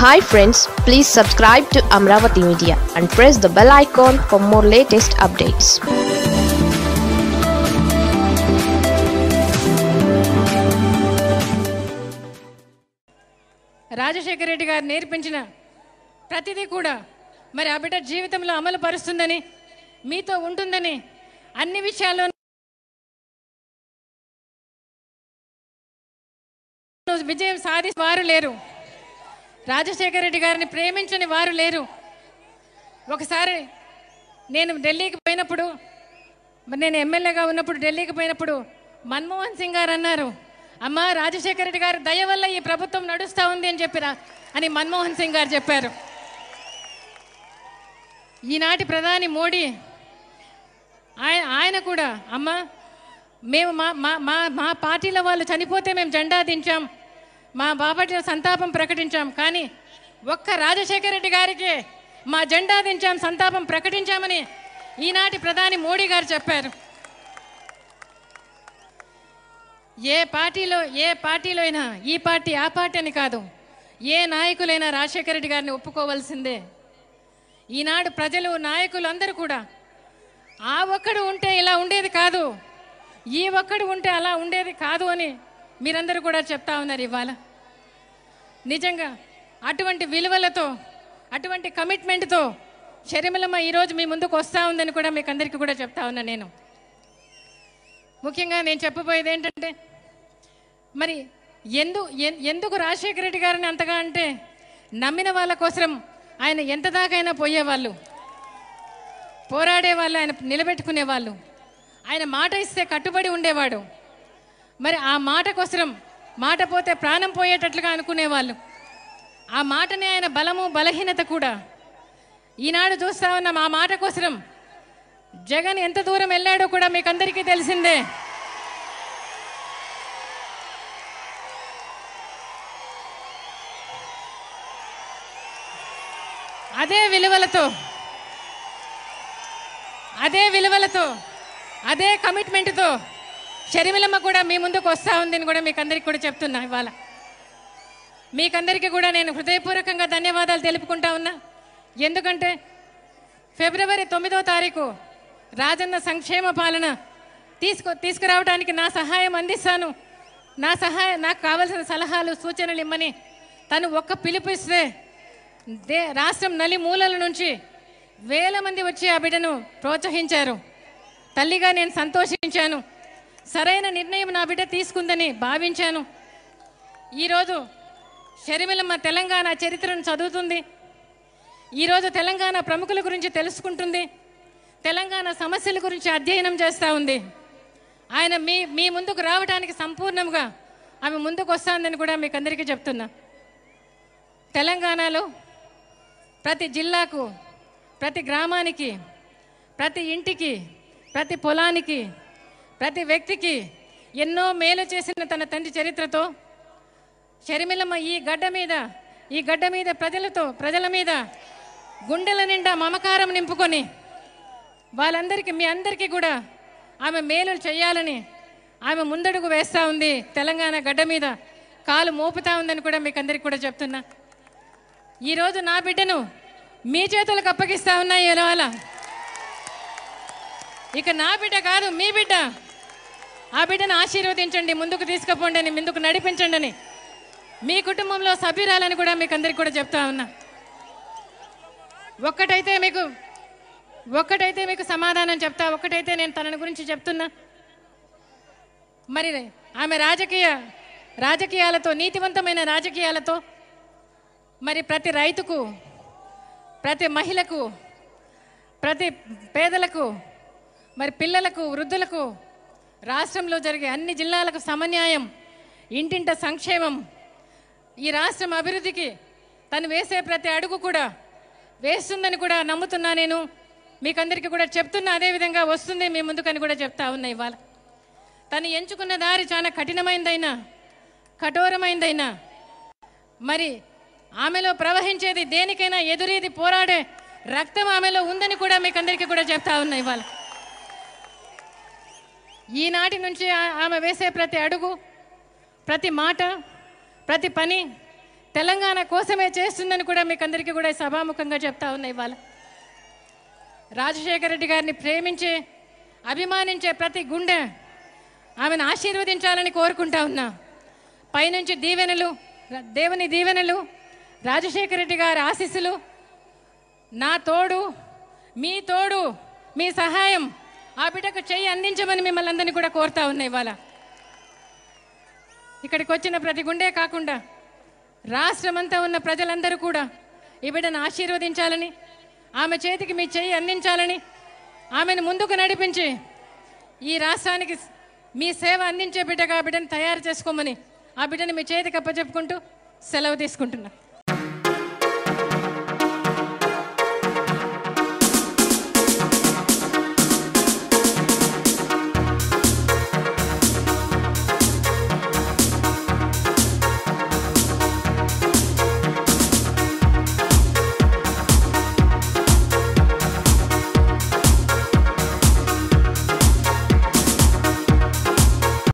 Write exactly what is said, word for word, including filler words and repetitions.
Hi friends, please subscribe to Amaravathi Media and press the bell icon for more latest updates. Rajasekhara Reddy గారు నేర్పించిన ప్రతిదీ కూడా మరి ఆ బిడ్డ జీవితంలో అమలు పరుస్తుందని మీతో ఉంటుందని అన్ని విషయాల్లో విజయం సాధించే వారు లేరు. రాజశేఖర రెడ్డి గారిని ప్రేమించని వారు లేరు. ఒకసారి నేను ఢిల్లీకి పోయినప్పుడు నేను ఎమ్మెల్యేగా ఉన్నప్పుడు ఢిల్లీకి పోయినప్పుడు మన్మోహన్ సింగ్ గారు అన్నారు, అమ్మ రాజశేఖర రెడ్డి గారి దయ వల్ల ఈ ప్రభుత్వం నడుస్తూ ఉంది అని చెప్పిరా అని మన్మోహన్ సింగ్ గారు చెప్పారు. ఈనాటి ప్రధాని మోడీ ఆయన ఆయన కూడా అమ్మ మేము మా మా మా పార్టీల వాళ్ళు చనిపోతే మేము జెండా దించాం, మా బాపట్ల సంతాపం ప్రకటించాం, కానీ ఒక్క రాజశేఖర రెడ్డి గారికి మా జెండా దించాం, సంతాపం ప్రకటించామని ఈనాటి ప్రధాని మోడీ గారు చెప్పారు. ఏ పార్టీలో ఏ పార్టీలో అయినా ఈ పార్టీ ఆ పార్టీ అని కాదు, ఏ నాయకులైనా రాజశేఖర రెడ్డి గారిని ఒప్పుకోవాల్సిందే. ఈనాడు ప్రజలు నాయకులు అందరూ కూడా ఆ ఒక్కడు ఉంటే ఇలా ఉండేది కాదు, ఈ ఒక్కడు ఉంటే అలా ఉండేది కాదు అని మీరందరూ కూడా చెప్తా ఉన్నారు. ఇవాళ నిజంగా అటువంటి విలువలతో అటువంటి కమిట్మెంట్తో షర్మిలమ్మ ఈరోజు మీ ముందుకు వస్తూ ఉందని కూడా మీకు అందరికీ కూడా చెప్తా ఉన్నా. నేను ముఖ్యంగా నేను చెప్పబోయేది ఏంటంటే మరి ఎందు ఎందుకు రాజశేఖర రెడ్డి గారిని అంతగా అంటే నమ్మిన వాళ్ళ కోసం ఆయన ఎంత దాకైనా పోయేవాళ్ళు, పోరాడేవాళ్ళు, ఆయన నిలబెట్టుకునేవాళ్ళు, ఆయన మాట ఇస్తే కట్టుబడి ఉండేవాడు. మరి ఆ మాట కోసం మాట పోతే ప్రాణం పోయేటట్లుగా అనుకునేవాళ్ళు. ఆ మాటనే ఆయన బలము బలహీనత కూడా. ఈనాడు చూస్తా ఉన్నాం ఆ మాట కోసం జగన్ ఎంత దూరం వెళ్ళాడో కూడా మీకు అందరికీ తెలిసిందే. అదే విలువలతో అదే విలువలతో అదే కమిట్మెంట్తో షర్మిలమ్మ కూడా మీ ముందుకు వస్తూ ఉందని కూడా మీకు అందరికీ కూడా చెప్తున్నా. ఇవాళ మీకందరికీ కూడా నేను హృదయపూర్వకంగా ధన్యవాదాలు తెలుపుకుంటా ఉన్నా. ఎందుకంటే ఫిబ్రవరి తొమ్మిదో తారీఖు రాజన్న సంక్షేమ పాలన తీసుకు తీసుకురావడానికి నా సహాయం అందిస్తాను, నా సహాయం నాకు కావాల్సిన సలహాలు సూచనలు ఇమ్మని తను ఒక్క పిలుపిస్తే దే రాష్ట్రం నలి మూలల నుంచి వేల మంది వచ్చి ఆ బిడ్డను ప్రోత్సహించారు. తల్లిగా నేను సంతోషించాను. సరైన నిర్ణయం నా బిడ్డ తీసుకుందని భావించాను. ఈరోజు షర్మిలమ్మ తెలంగాణ చరిత్రను చదువుతుంది, ఈరోజు తెలంగాణ ప్రముఖుల గురించి తెలుసుకుంటుంది, తెలంగాణ సమస్యల గురించి అధ్యయనం చేస్తూ ఉంది. ఆయన మీ మీ ముందుకు రావడానికి సంపూర్ణంగా ఆమె ముందుకు వస్తుందని కూడా మీకు అందరికీ చెప్తున్నా. తెలంగాణలో ప్రతి జిల్లాకు, ప్రతి గ్రామానికి, ప్రతి ఇంటికి, ప్రతి పొలానికి, ప్రతి వ్యక్తికి ఎన్నో మేలు చేసిన తన తండ్రి చరిత్రతో షర్మిలమ్మ ఈ గడ్డ మీద ఈ గడ్డ మీద ప్రజలతో ప్రజల మీద గుండెల నిండా మమకారం నింపుకొని వాళ్ళందరికీ మీ అందరికీ కూడా ఆమె మేలు చేయాలని ఆమె ముందడుగు వేస్తూ ఉంది. తెలంగాణ గడ్డ మీద కాలు మోపుతా ఉందని కూడా మీకు అందరికీ కూడా చెప్తున్నా. ఈరోజు నా బిడ్డను మీ చేతులకు అప్పగిస్తా ఉన్నాయి. ఇవాళ ఇక నా బిడ్డ కాదు మీ బిడ్డ. ఆ బిడ్డను ఆశీర్వదించండి, ముందుకు తీసుకుపోండి అని, ముందుకు నడిపించండి అని మీ కుటుంబంలో సభ్యురాలని కూడా మీకు అందరికీ కూడా చెప్తా ఉన్నా. ఒక్కటైతే మీకు ఒక్కటైతే మీకు సమాధానం చెప్తా, ఒక్కటైతే నేను తన గురించి చెప్తున్నా. మరి ఆమె రాజకీయ రాజకీయాలతో నీతివంతమైన రాజకీయాలతో మరి ప్రతి రైతుకు, ప్రతి మహిళకు, ప్రతి పేదలకు, మరి పిల్లలకు, వృద్ధులకు, రాష్ట్రంలో జరిగే అన్ని జిల్లాలకు సమన్యాయం, ఇంటింట సంక్షేమం, ఈ రాష్ట్రం అభివృద్ధికి తను వేసే ప్రతి అడుగు కూడా వేస్తుందని కూడా నమ్ముతున్నా. నేను మీకందరికీ కూడా చెప్తున్నా, అదేవిధంగా వస్తుంది మీ ముందుకని కూడా చెప్తా ఉన్నా. ఇవాళ తను ఎంచుకున్న దారి చాలా కఠినమైందైనా, కఠోరమైందైనా, మరి ఆమెలో ప్రవహించేది దేనికైనా ఎదురీది పోరాడే రక్తం ఆమెలో ఉందని కూడా మీకు అందరికీ కూడా చెప్తా ఉన్నా. ఇవాళ ఈనాటి నుంచి ఆమె వేసే ప్రతి అడుగు, ప్రతి మాట, ప్రతి పని తెలంగాణ కోసమే చేస్తుందని కూడా మీకు అందరికీ కూడా సభాముఖంగా చెప్తా ఉన్నా. ఇవాళ రాజశేఖర రెడ్డి గారిని ప్రేమించే అభిమానించే ప్రతి గుండె ఆమెను ఆశీర్వదించాలని కోరుకుంటా ఉన్నా. పైనుంచి దీవెనలు, దేవుని దీవెనలు, రాజశేఖర రెడ్డి గారి ఆశీస్సులు, నా తోడు, మీ తోడు, మీ సహాయం ఆ బిడ్డకు చెయ్యి అందించమని మిమ్మల్ని అందరినీ కూడా కోరుతా ఉన్నా. ఇవాళ ఇక్కడికి వచ్చిన ప్రతి గుండె కాకుండా రాష్ట్రమంతా ఉన్న ప్రజలందరూ కూడా ఈ బిడ్డను ఆశీర్వదించాలని, ఆమె చేతికి మీ చెయ్యి అందించాలని, ఆమెను ముందుకు నడిపించి ఈ రాష్ట్రానికి మీ సేవ అందించే బిడ్డగా ఆ బిడ్డను తయారు చేసుకోమని ఆ బిడ్డను మీ చేతికి అప్పచెప్పుకుంటూ సెలవు తీసుకుంటున్నా.